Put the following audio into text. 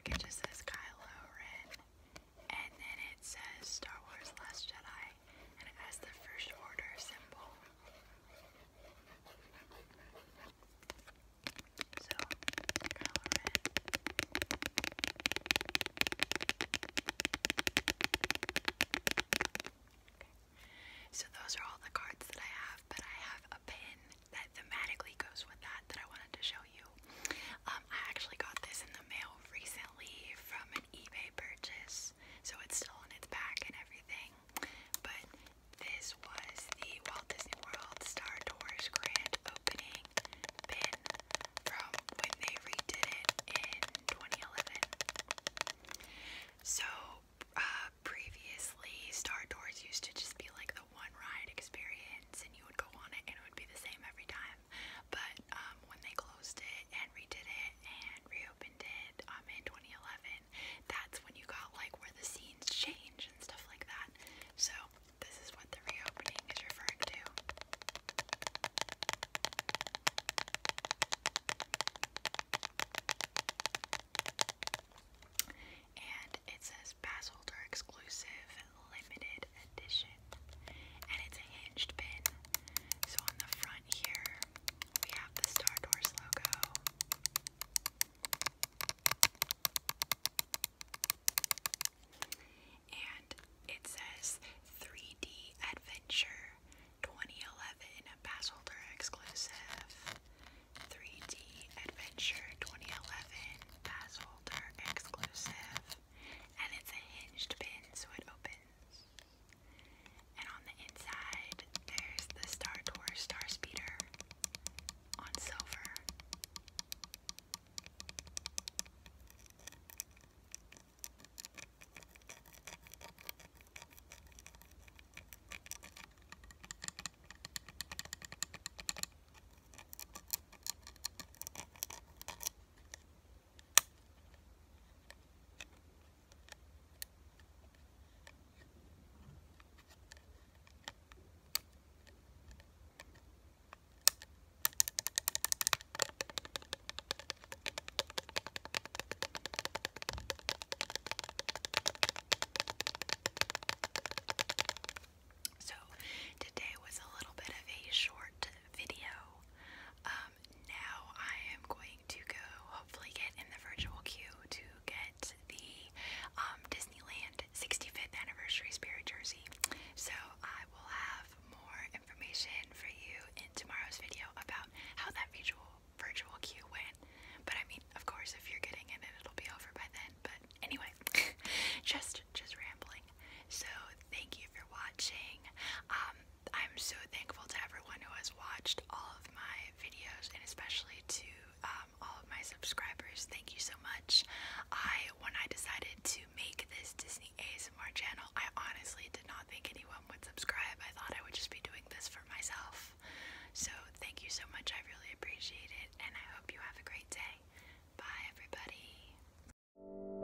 back it just says Kylo Ren, and then it says Star Wars Last Jedi, and it has the First Order symbol. So, Kylo Ren. So those are all the cards that I have, but I have a pin that thematically goes with that I wanted to show you. I actually got this in the mail recently from an eBay purchase, so it's still in its pack and everything. But this was the Walt Disney World Star Tours grand opening pin from when they redid it in 2011. So, previously, Star Tours used to just be like the one ride experience, and you would go on it and it would be the same every time. But when they closed it and redid it and reopened it in 2011, that's when you got like where the scenes change and stuff like that. So, this is what the reopening is referring to. And it says pass holder exclusive limited edition, and it's a hinged pin. So on the front here we have the Star Tours logo, and it says 3D Adventure 2011 pass holder exclusive. 3D Adventure 2011 pass holder exclusive, and it's a hinged pin, so it opens. And on the inside, there's the Star Tours Star Speeder on silver. So today was a little bit of a short video. Now I am going to go hopefully get in the virtual queue to get the Disneyland 65th anniversary spirit jersey. So I will have more information for you in tomorrow's video about how that virtual queue went. But I mean, of course, if you're getting in it, it'll be over by then. But anyway, just rambling. So thank you for watching. I'm so thankful to everyone who has watched all of my videos, and especially to all of my subscribers. Thank you so much. When I decided to make this Disney ASMR channel, I honestly did not think anyone would subscribe. I thought I would just be doing this for myself. So thank you so much. I really appreciate it, and I hope you have a great day. Bye, everybody.